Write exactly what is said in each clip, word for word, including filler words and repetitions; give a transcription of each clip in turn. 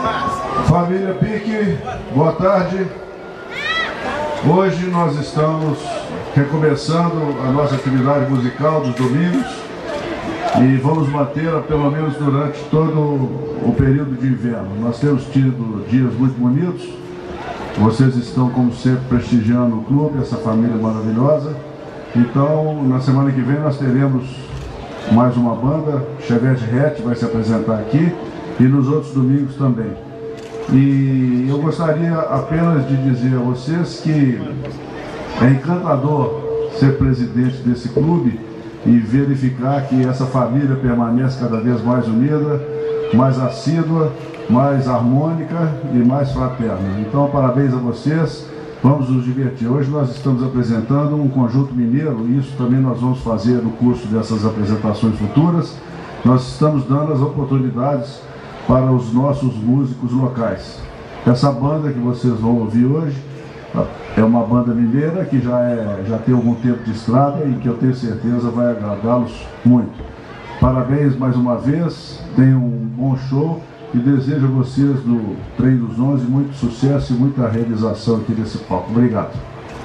Família Pique, boa tarde. Hoje nós estamos recomeçando a nossa atividade musical dos domingos e vamos mantê-la pelo menos durante todo o período de inverno. Nós temos tido dias muito bonitos, vocês estão como sempre prestigiando o clube, essa família maravilhosa. Então na semana que vem nós teremos mais uma banda, Chevette Hatch vai se apresentar aqui e nos outros domingos também. E eu gostaria apenas de dizer a vocês que é encantador ser presidente desse clube e verificar que essa família permanece cada vez mais unida, mais assídua, mais harmônica e mais fraterna. Então, parabéns a vocês, vamos nos divertir. Hoje nós estamos apresentando um conjunto mineiro e isso também nós vamos fazer no curso dessas apresentações futuras. Nós estamos dando as oportunidades para os nossos músicos locais. Essa banda que vocês vão ouvir hoje é uma banda mineira que já, é, já tem algum tempo de estrada e que eu tenho certeza vai agradá-los muito. Parabéns mais uma vez, tenham um bom show e desejo a vocês do Trem dos Onze muito sucesso e muita realização aqui nesse palco. Obrigado.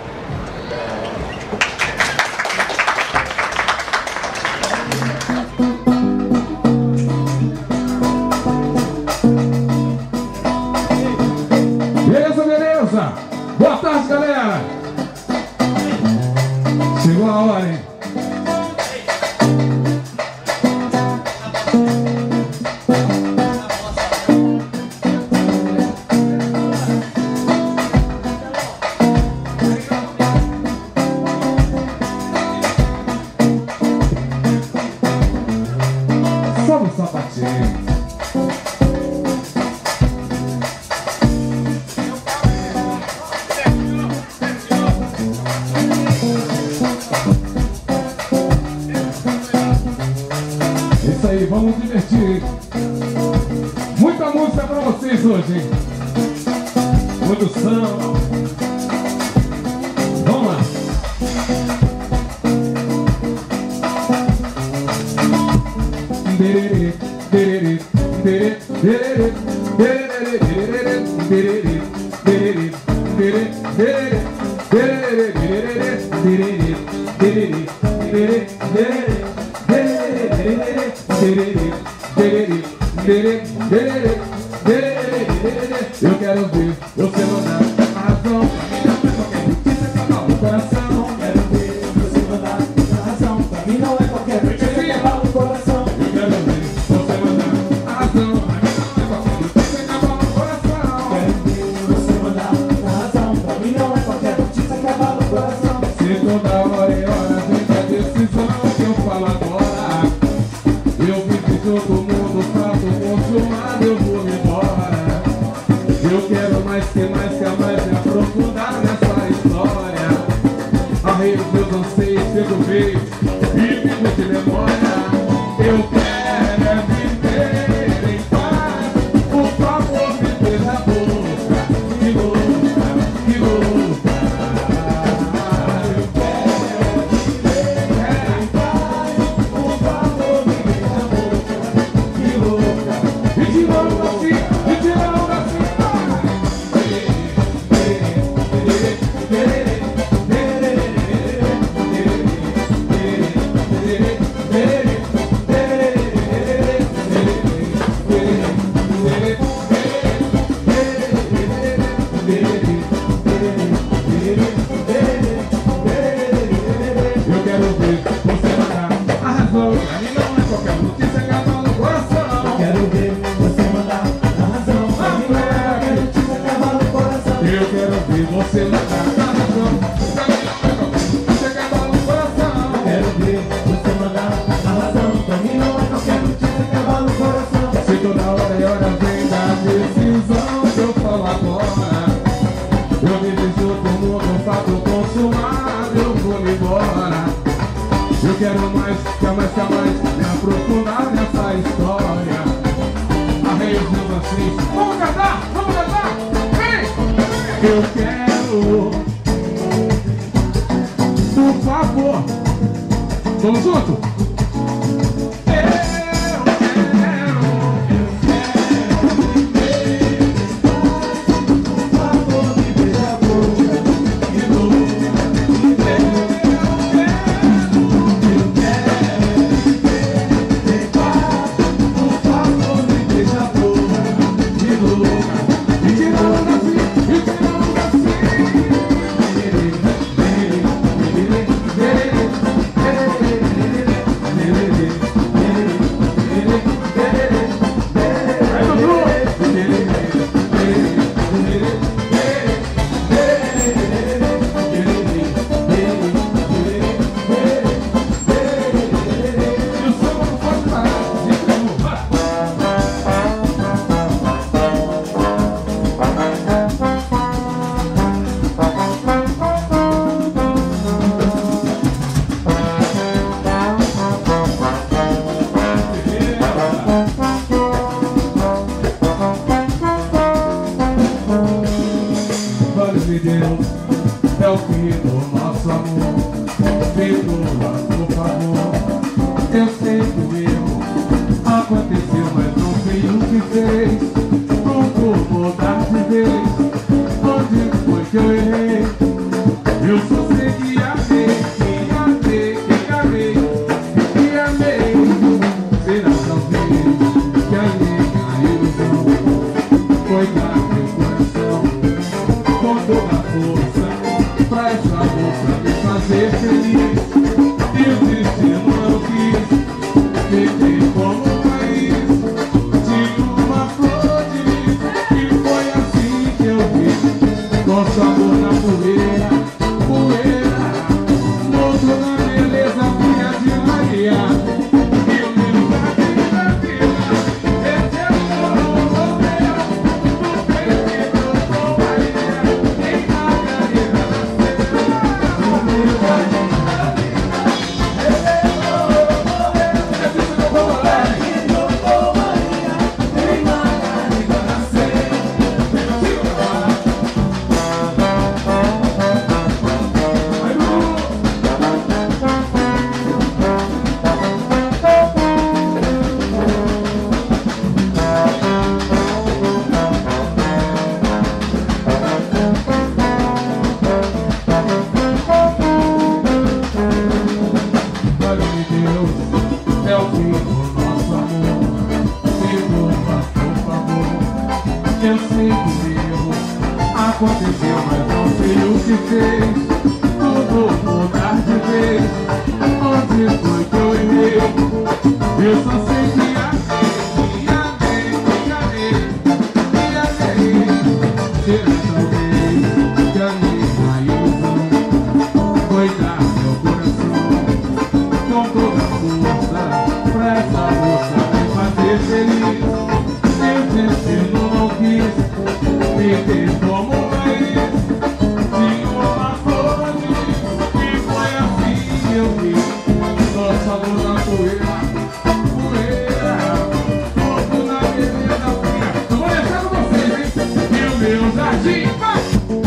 Boa tarde, galera! Chegou a hora, hein? Só no sapatinho. Isso aí, vamos divertir, hein? Muita música pra vocês hoje, hein? Muito samba. Vamos lá. Dererê, dererê, dererê, dererê, dererê, dererê, dererê, dererê, dererê, dererê, dererê, dererê, dererê, dererê. Eu quero ver você mandar a razão. Pra mim não é qualquer notícia que abala o coração. Quero ver você mandar a razão. Pra mim não é qualquer notícia que abala o coração. Eu quero ver você mandar a razão. Pra mim não é qualquer notícia que abala o coração. Quero ver você mandar a razão. Pra mim não é qualquer notícia que abala o coração. Se toda hora e hora vem a decisão que eu falo agora. Eu vi que todo mundo prato consumado, eu vou embora. Eu quero mais que mais que mais me aprofundar nessa história. Arrei os meus anseios, chego veio e vivo de memória. Eu quero é viver em paz. Por favor, me beija a boca. Que louca, que louca. Eu quero viver em paz. Por favor, me beija a boca. Que louca. E de novo assim, e de novo assim. Eu quero ver você mandar a razão. Pra mim não é qualquer notícia que abala o coração. Quero ver você mandar a razão. Pra mim não é qualquer notícia que abala o coração. Eu quero ver você mandar a razão. Pra mim não é qualquer notícia que abala o coração. Quero ver você mandar a razão. Pra mim não é qualquer notícia que abala o coração. Se toda hora e hora vem da decisão que eu falo agora. Eu me vejo como um fato consumado, eu vou me embora. Eu quero mais, quer mais, quer mais me aprofundar nessa história. Arrei os meus anseios. Vamos cantar, vamos cantar, vem! Eu quero, por favor, vamos junto? Eu quero, eu quero viver de Deus é o fim do nosso amor. Perdoa, por favor. Eu sei que o erro aconteceu, mas não sei o que fez. Não vou mudar de vez. Onde foi que eu errei? Eu só sei que amei, que amei, que amei, que amei. Será talvez que além da ilusão foi dar meu coração com toda a força pra essa moça me fazer feliz. E o destino não quis me ter como um país. Tinha uma flor de lis, e foi assim que eu vi nosso amor na poeira, poeira. Moço na beleza filha de Maria. E o meu jardim da vida, esse é o amor meu. No peito brotou Maria, em Margarida nasceu. O meu jardim da vida, esse é o amor meu. Esse brotou Maria, brotou Maria, em Margarida nasceu. Glória de Deus é o fim do nosso amor. Perdoa, por favor. Eu sei que o erro aconteceu, mas não sei o que fez. Tudo mudar de vez. Onde foi que eu errei? Eu só sei que amei, que amei, que amei, que amei. Será talvez que amei a ilusão foi dar meu coração com toda a força pra essa moça me fazer feliz. Meu destino não quis me ter como um país. Tinha uma flor de lis, e foi assim que eu vi nosso amor na poeira, poeira. Fogo na beleza fria. Eu vou deixar com vocês, hein? E o meu jardim, vai!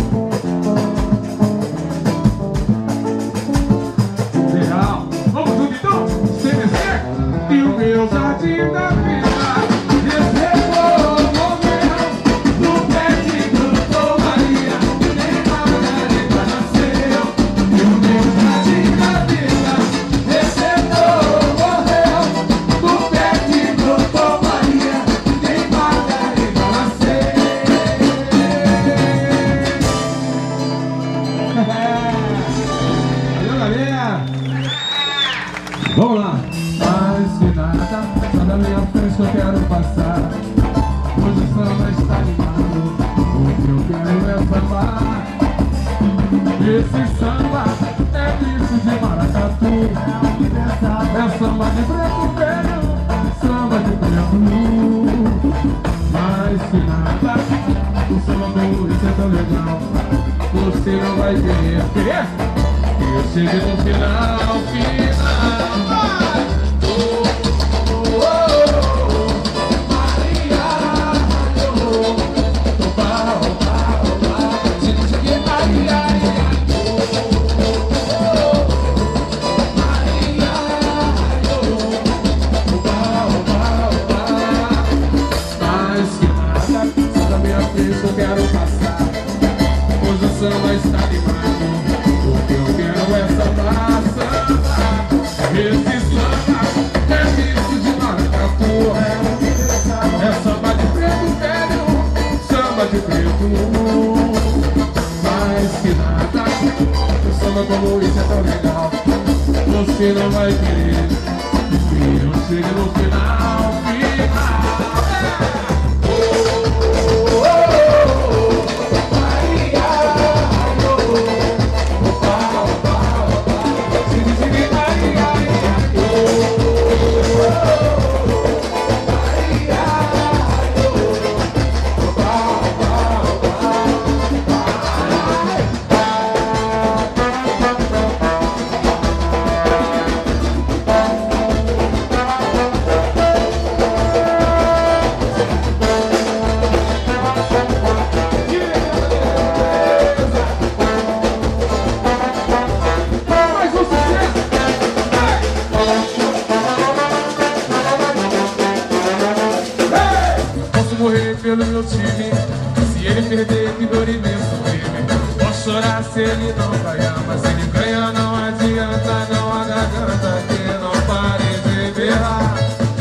Legal. Vamos tudo então? Sem descer. E o meu jardim da vida recebeu o meu. No pé de brotou Maria, nem Margarida nasceu. E o meu jardim da vida recebeu o meu. No pé de brotou Maria, nem Margarida nasceu. Valeu, galera! Vamos lá! Mais que nada, nada minha frente que eu quero passar. Hoje o samba está animado, o que eu quero é sambar. Esse samba é bicho de maracatu, é samba de preto velho, samba de preto nu. Mais que nada, o samba do Luiz é tão legal, você não vai querer querer. Eu cheguei no final, final. Oh, oh, oh, oh. Maria, oh, oh, opa, opa, opa. Cheguei, cheguei, Maria, oh, oh, oh. Maria, oh, opa, opa, opa. Mais que nada, só da minha frente eu quero passar. Hoje o samba está animado, o que eu quero é sambar, sambar. Esse samba é bicho de maracatu, é samba de preto velho, samba de preto nu. Mais que nada, o samba como isso é tão legal, você não vai querer que eu chegue no final, final. pelo meu time. Se ele perder, que dor imenso crime. Posso chorar se ele não ganhar, mas se ele ganha não adianta, não a garganta que não pare de berrar.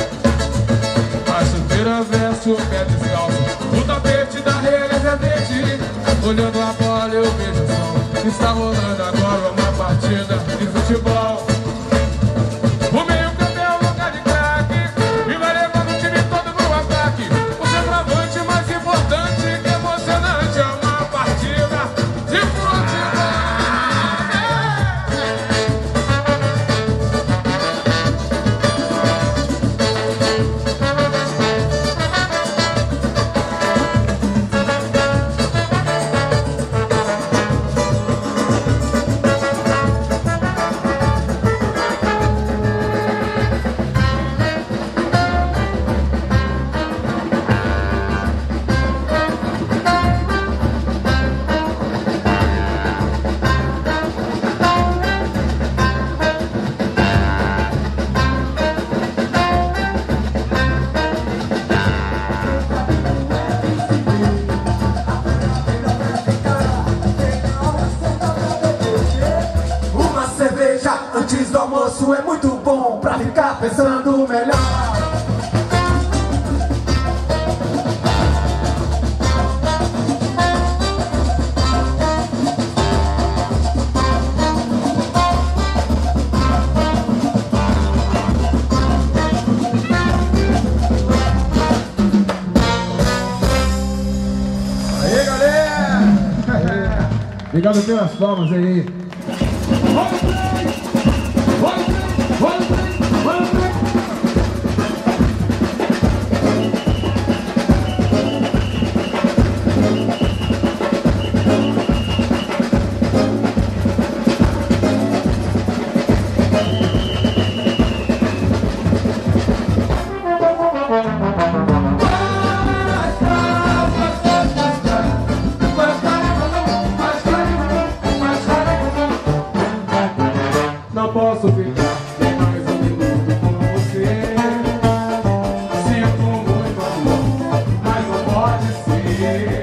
A chuteira veste o pé descalço, o tapete da realeza verde. Olhando a bola eu vejo o som. Está rolando agora uma partida de futebol. O meio campo é o lugar de craque e vai levando o time todo pro ataque. O centroavante mais importante que emocionante é uma partida de futebol. Antes do almoço é muito bom pra ficar pensando melhor. Aê, galera! Obrigado pelas palmas aí. Não posso ficar nem mais um minuto com você. Sinto muito amor, mas não pode ser.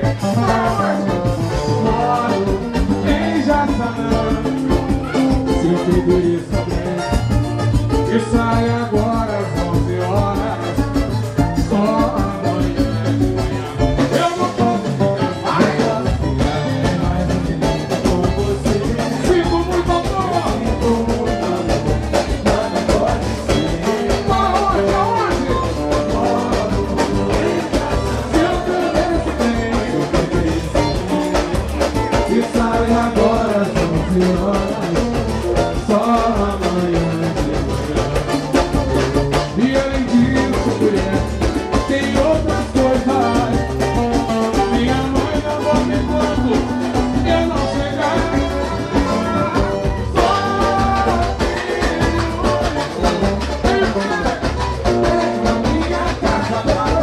Moro em Jaçanã. Se tudo isso bem, e sai agora às onze horas. Só amanhã de manhã. Eu não posso ficar nem mais um minuto com você. Sinto muito amor. Agora às onze horas, só amanhã de manhã. E além disso, mulher, tem outras coisas. Minha mãe não dorme quando eu não chegar. Só na minha casa agora.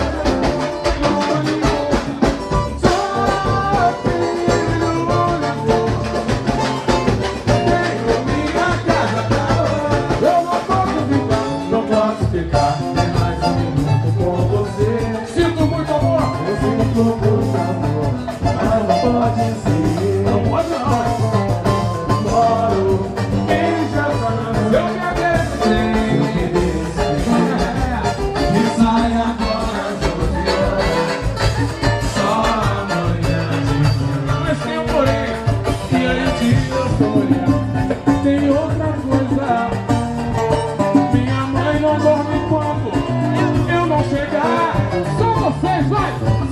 Ficar nem mais um minuto com você. Sinto muito amor, eu sinto muito amor, mas não pode ser. Não pode não. Moro em Jaçanã. Eu me agradeci. E sai agora às onze horas. Só amanhã de manhã. Mas tem um porém, e além disso eu sou olhando. Tem outra coisa. Não dorme quando eu não chegar. Só vocês, vai!